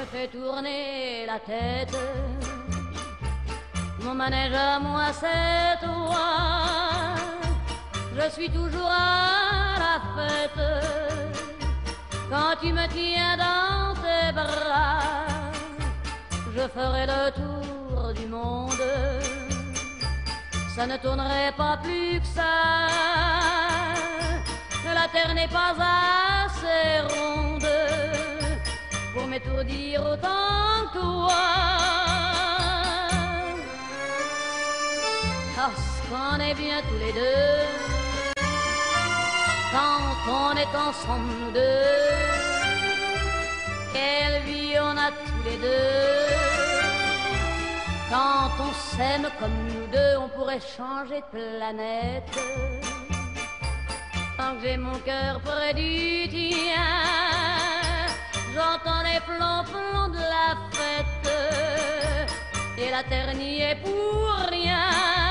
me fait tourner la tête. Mon manège à moi c'est toi. Je suis toujours à la fête quand tu me tiens dans tes bras. Je ferai le tour du monde. Ça ne tournerait pas plus que ça. La terre n'est pas assez ronde pour m'étourdir autant que toi. Parce qu'on est bien tous les deux quand on est ensemble nous deux. Quelle vie on a tous les deux. Quand on s'aime comme nous deux, on pourrait changer de planète. Tant que j'ai mon cœur près du tien, j'entends les plombs de la fête. Et la terre n'y est pour rien.